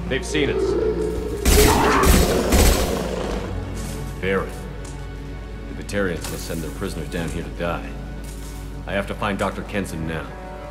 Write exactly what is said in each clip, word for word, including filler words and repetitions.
They've seen us. Barret. The Batarians must send their prisoners down here to die. I have to find Doctor Kenson now.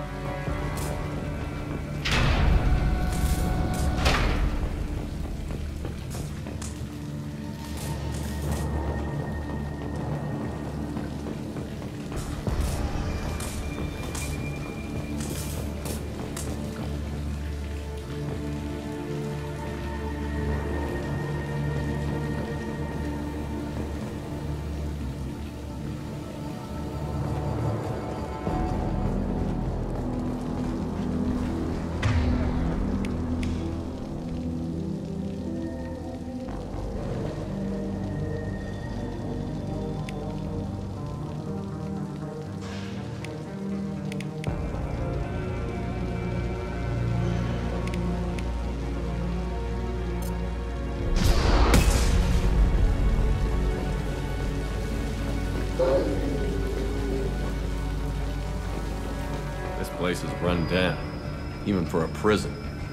This place is run down, even for a prison.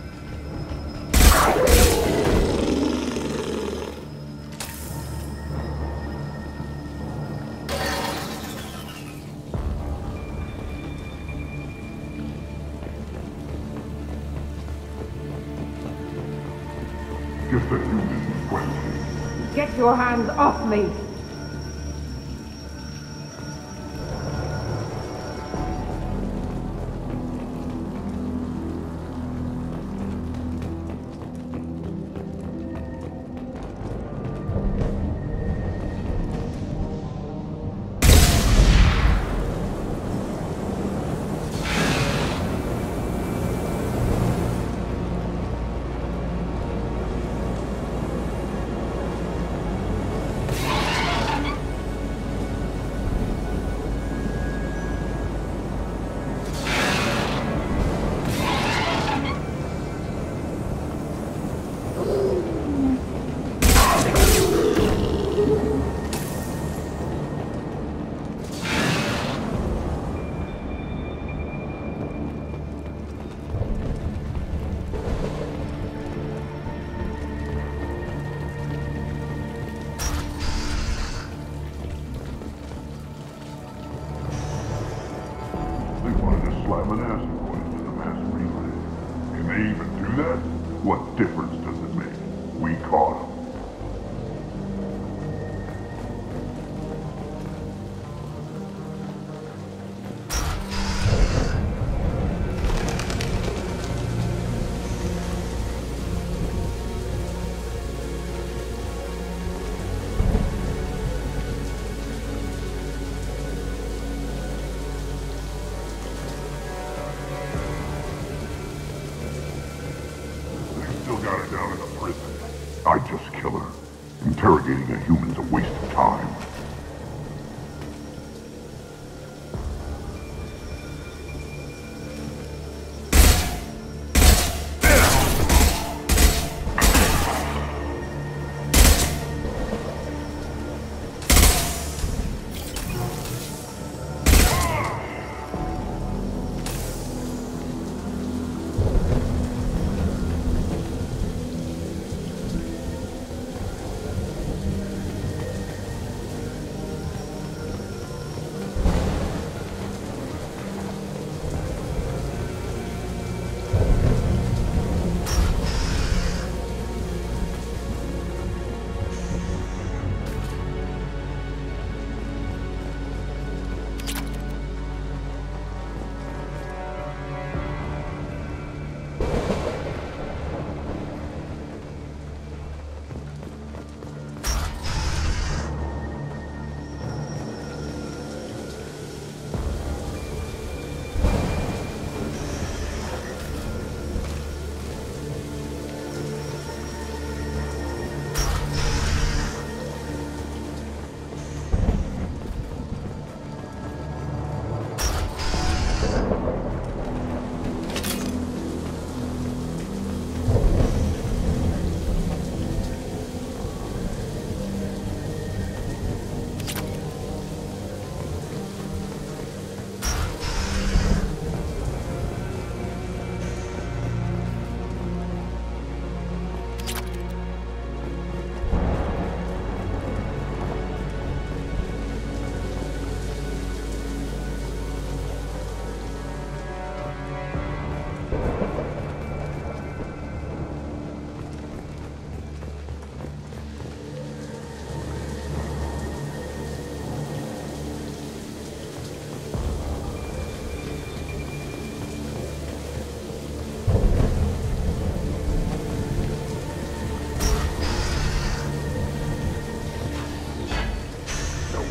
Just a human question. Get your hands off me! Slam an asteroid into the mass relay. Can they even do that? What difference does it make? We caught them. Still got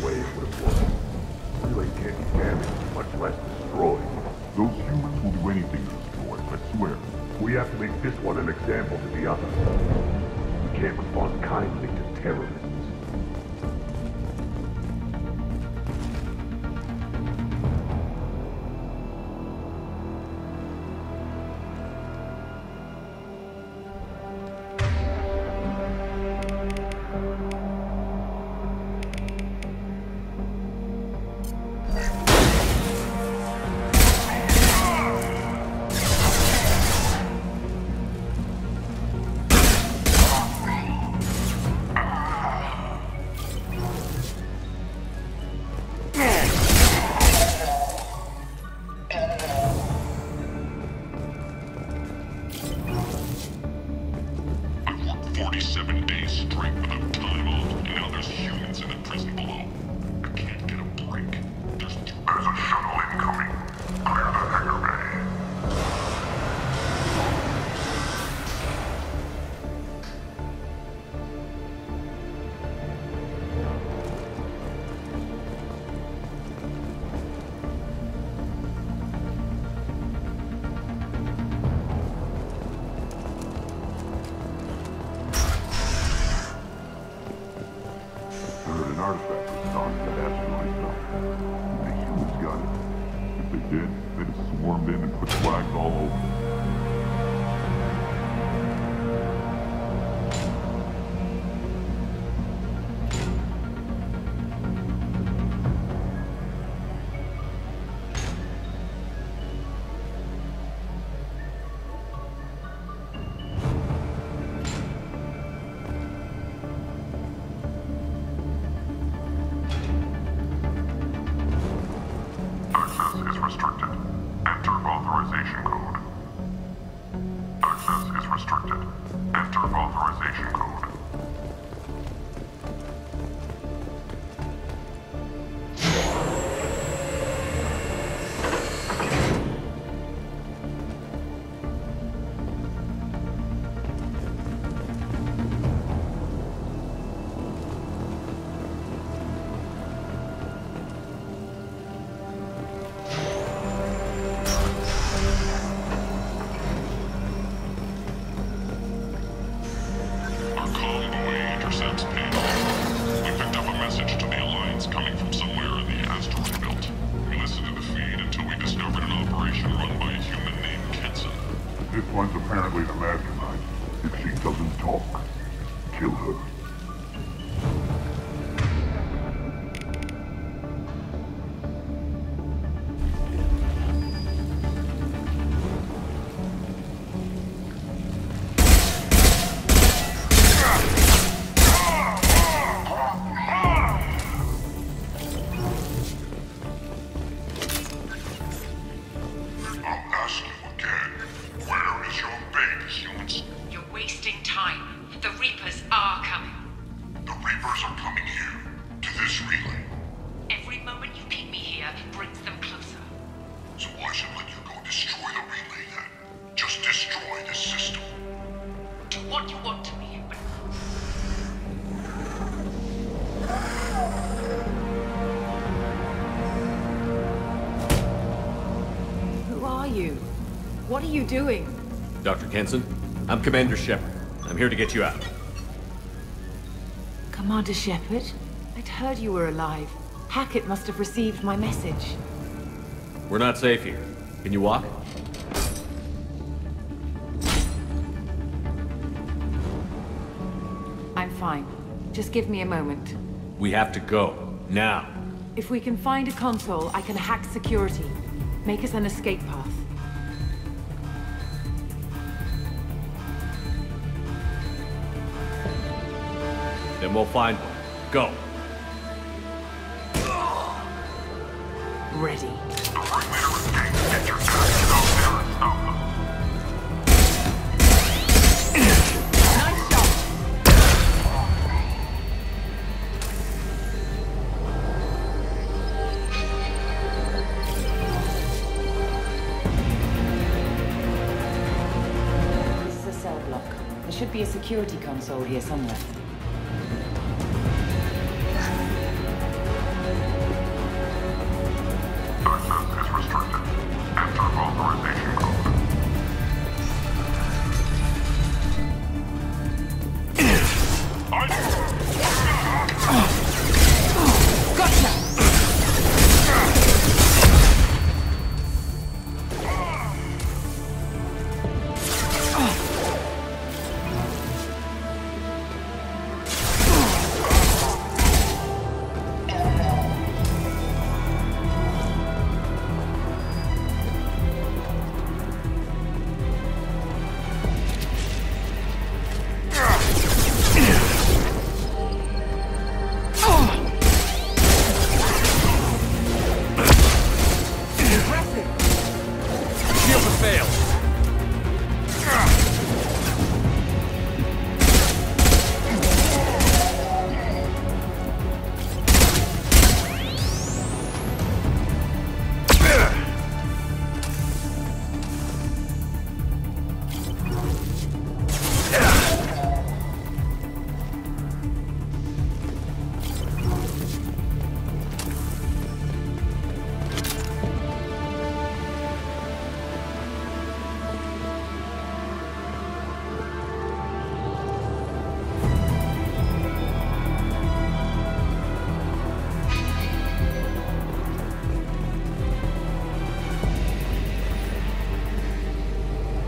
way it would have worked. Relay can't be damaged, much less destroyed. Those humans will do anything to destroy it, I swear. We have to make this one an example to the others. We can't respond kindly to terrorists. forty-seven days straight without time off, and now there's humans in the prison below. I can't get a break. There's... There's a shuttle incoming. Clear the hangar bay. An artifact was stocked at asteroid belt. The humans got it. If they did, they'd have swarmed in and put flags all over. Access is restricted. Enter authorization code. Access is restricted. Enter authorization code. Intercepts payload. We picked up a message to the Alliance coming from somewhere in the asteroid belt. We listened to the feed until we discovered an operation run by a human named Kenson. This one's apparently the mastermind. If she doesn't talk, kill her. The Reapers are coming. The Reapers are coming here, to this relay. Every moment you keep me here brings them closer. So why should I let you go destroy the relay then? Just destroy this system. Do what you want to me, but... Who are you? What are you doing? Doctor Kenson, I'm Commander Shepard. I'm here to get you out. Commander Shepard? I'd heard you were alive. Hackett must have received my message. We're not safe here. Can you walk? I'm fine. Just give me a moment. We have to go. Now. If we can find a console, I can hack security. Make us an escape path. Then we'll find one. Go. Ready. Get your guys out there and stop them. Nice shot! This is a cell block. There should be a security console here somewhere.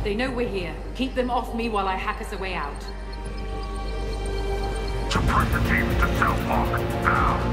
They know we're here. Keep them off me while I hack us a way out. Suppress the teams to South Park, now!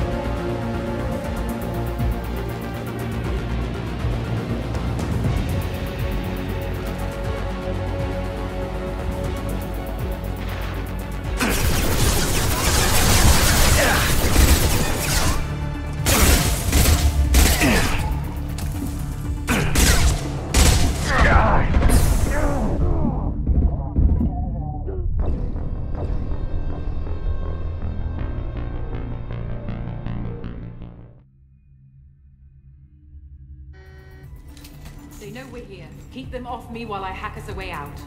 They know we're here. Keep them off me while I hack us a way out.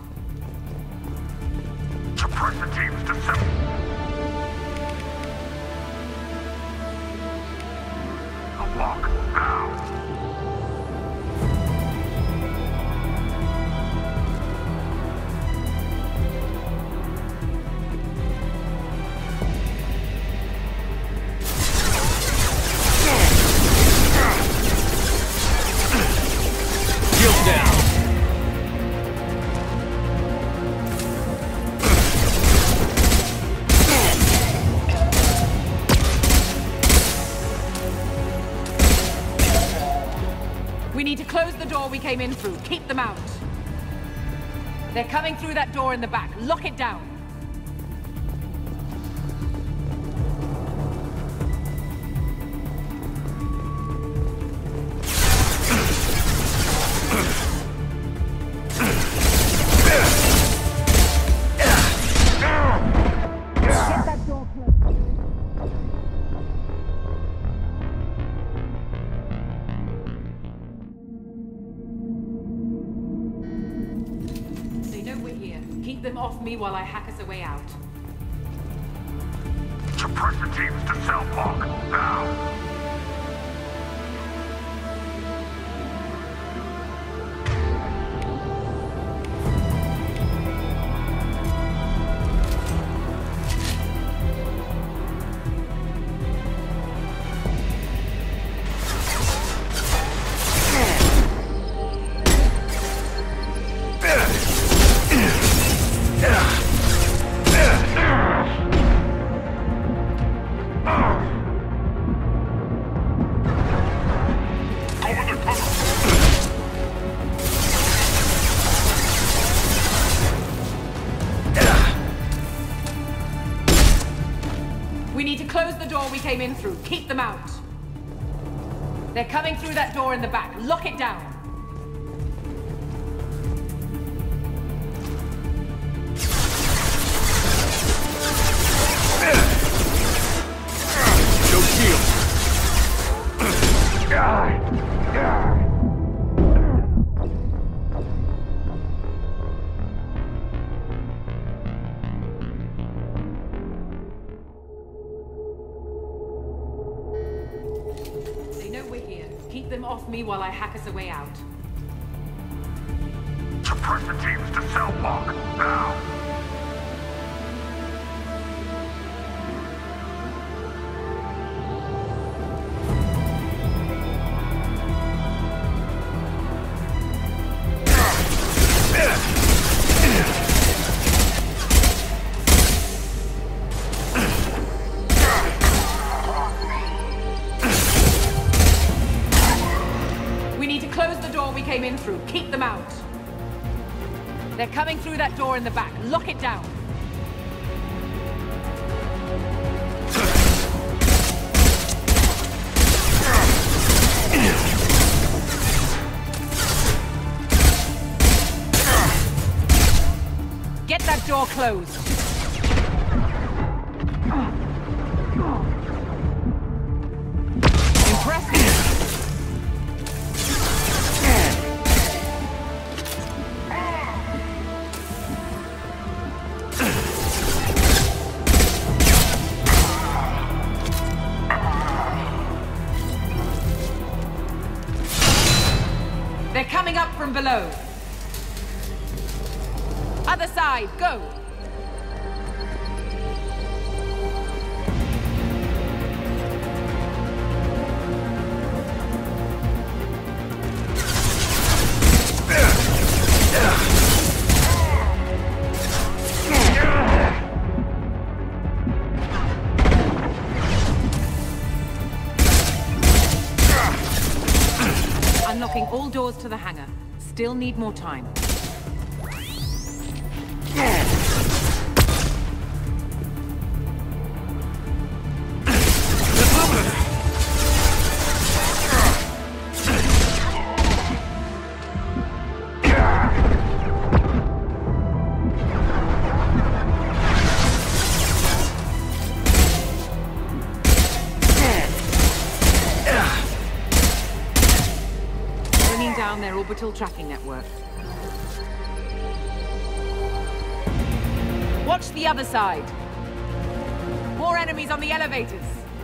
Suppress the teams to South. Unlock now. We need to close the door we came in through. Keep them out. They're coming through that door in the back. Lock it down. Keep them off me while I hack us a way out. Suppress the teams to South Park, now! We need to close the door we came in through. Keep them out. They're coming through that door in the back. Lock it down. No shield. Keep them off me while I hack us a way out. Suppress the teams to South Park, now! We came in through. Keep them out. They're coming through that door in the back. Lock it down. Get that door closed. Impressive. They're coming up from below. Other side, go! Yeah. Unlocking all doors to the hangar. Still need more time. Down their orbital tracking network. Watch the other side. More enemies on the elevators.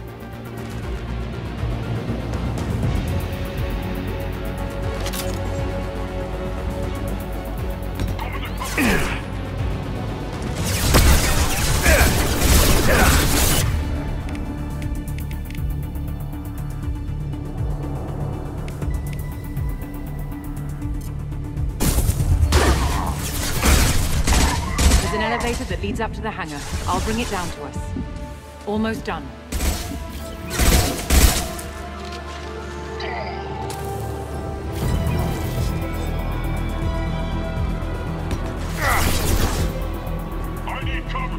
An elevator that leads up to the hangar. I'll bring it down to us. Almost done. I need cover.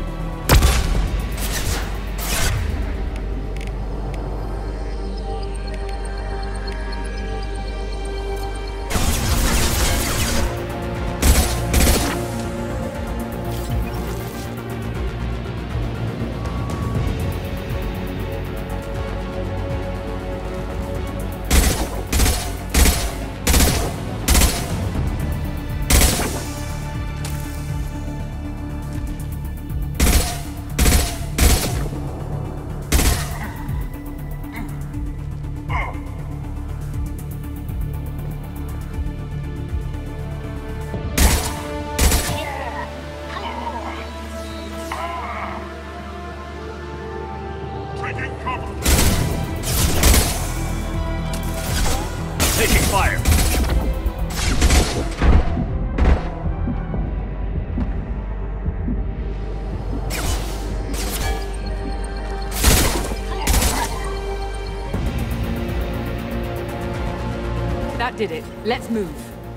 Taking fire. That did it. Let's move.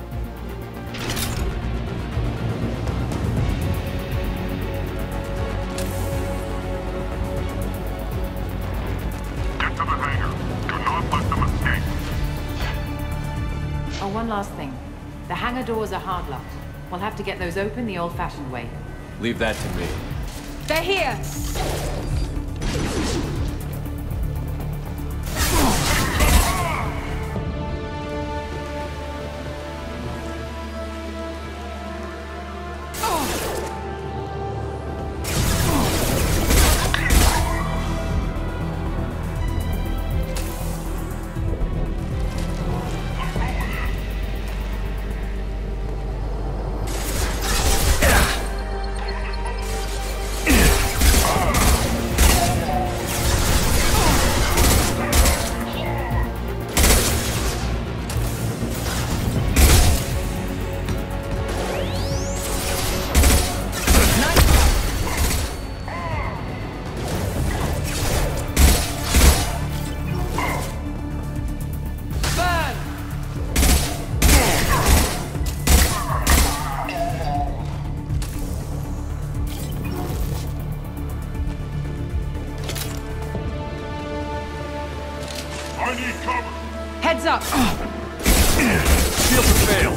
Get to the hangar. Do not let them escape. Oh, one last thing. The hangar doors are hard locked. We'll have to get those open the old-fashioned way. Leave that to me. They're here! I need cover. Heads up! Shield to fail.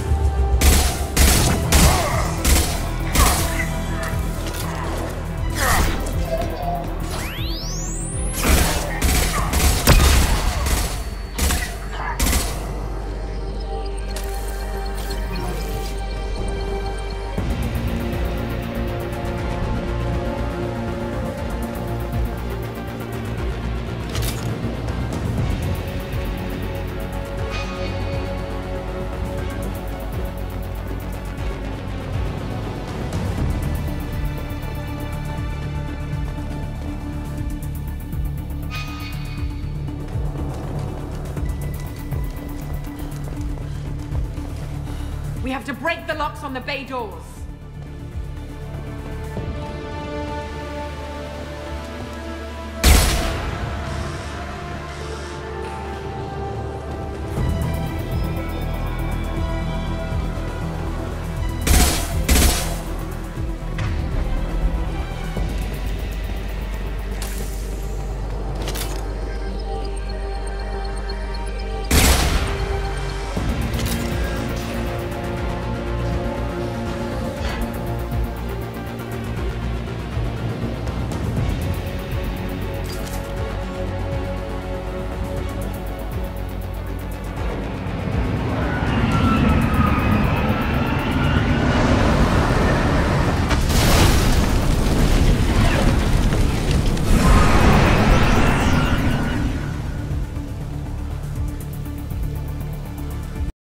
We have to break the locks on the bay doors.